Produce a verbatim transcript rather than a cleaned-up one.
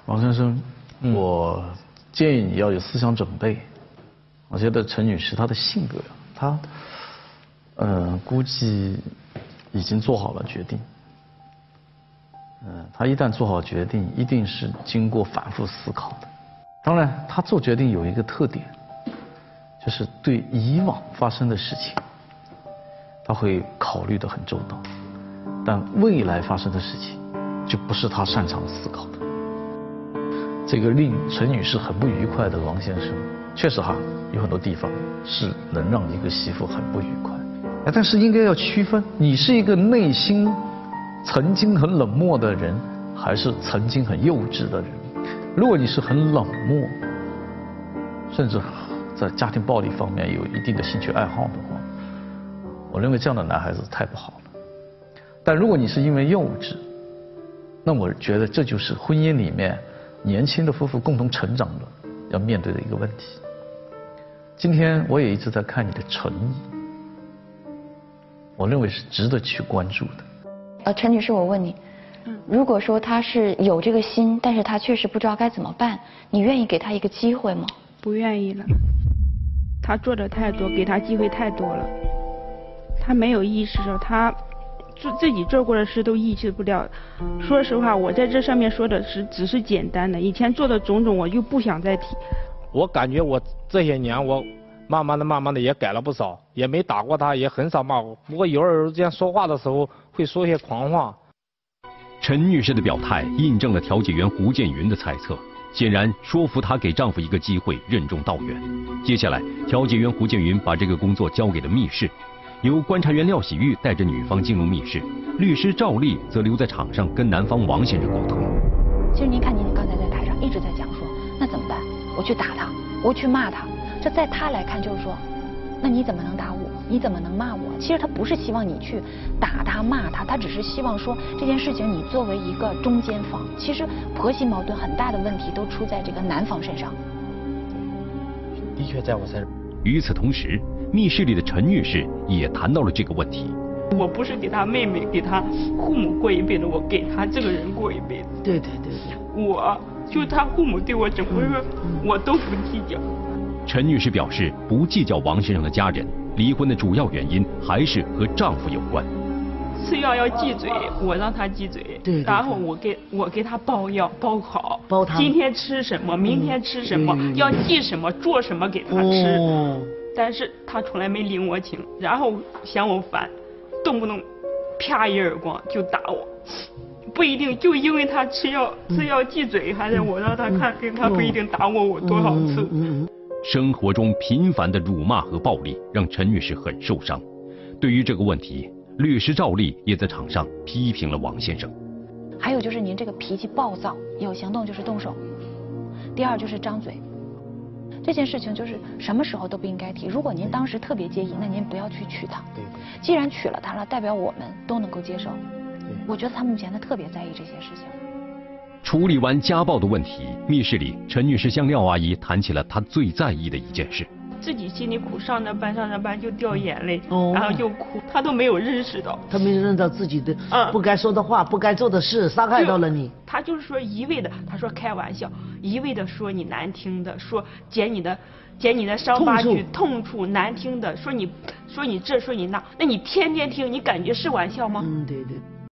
王先生，嗯、我建议你要有思想准备。我觉得陈女士她的性格，她，呃，估计已经做好了决定。嗯，她一旦做好决定，一定是经过反复思考的。当然，她做决定有一个特点，就是对以往发生的事情，她会考虑得很周到，但未来发生的事情，就不是她擅长思考的。这个令陈女士很不愉快的王先生，确实哈，有很多地方是能让一个媳妇很不愉快。哎，但是应该要区分，你是一个内心曾经很冷漠的人，还是曾经很幼稚的人？如果你是很冷漠，甚至在家庭暴力方面有一定的兴趣爱好的话，我认为这样的男孩子太不好了。但如果你是因为幼稚，那我觉得这就是婚姻里面年轻的夫妇共同成长的要面对的一个问题。今天我也一直在看你的诚意，我认为是值得去关注的。 呃，陈女士，我问你，如果说他是有这个心，但是他确实不知道该怎么办，你愿意给他一个机会吗？ 不愿意了，他做的太多，给他机会太多了，他没有意识到他自自己做过的事都意识不了。说实话，我在这上面说的是只是简单的，以前做的种种我就不想再提。 我感觉我这些年我慢慢的慢慢的也改了不少，也没打过他，也很少骂我，不过有时候之间说话的时候会说些狂话。 陈女士的表态印证了调解员胡建云的猜测，显然说服她给丈夫一个机会任重道远。接下来，调解员胡建云把这个工作交给了密室，由观察员廖喜玉带着女方进入密室，律师赵丽则留在场上跟男方王先生沟通。 其实您看，您刚才在台上一直在讲说，那怎么办？我去打他，我去骂他，这在他来看就是说，那你怎么能打我？你怎么能骂我？其实他不是希望你去打他骂他，他只是希望说这件事情你作为一个中间方，其实婆媳矛盾很大的问题都出在这个男方身上。 的确在我身上。 与此同时，密室里的陈女士也谈到了这个问题。 我不是给他妹妹、给他父母过一辈子，我给他这个人过一辈子。 对对对对。 我就他父母对我怎么说，我都不计较。 陈女士表示不计较王先生的家人，离婚的主要原因还是和丈夫有关。 吃药要忌嘴，我让他忌嘴， 对对对， 然后我给我给他煲药煲好， 煲汤， 今天吃什么，明天吃什么，嗯、要记什么，做什么给他吃。哦、但是他从来没领我情，然后嫌我烦，动不动啪一耳光就打我。不一定就因为他吃药吃药忌嘴，还是我让他看病，他不一定打我我多少次。 生活中频繁的辱骂和暴力让陈女士很受伤。对于这个问题，律师赵丽也在场上批评了王先生。 还有就是您这个脾气暴躁，有行动就是动手。第二就是张嘴，这件事情就是什么时候都不应该提。如果您当时特别介意，那您不要去娶她。 对。 既然娶了她了，代表我们都能够接受。我觉得他目前他特别在意这些事情。 处理完家暴的问题，密室里陈女士向廖阿姨谈起了她最在意的一件事。 自己心里苦，上着班上着班就掉眼泪，哦、然后就哭，她都没有认识到。 她没认到自己的不该说的话、嗯、不该做的事，伤害到了你。 她就是说一味的，她说开玩笑，一味的说你难听的，说捡你的。捡你的伤疤去痛处，难听的说你说你这说你那，那你天天听，你感觉是玩笑吗？ 嗯，对对。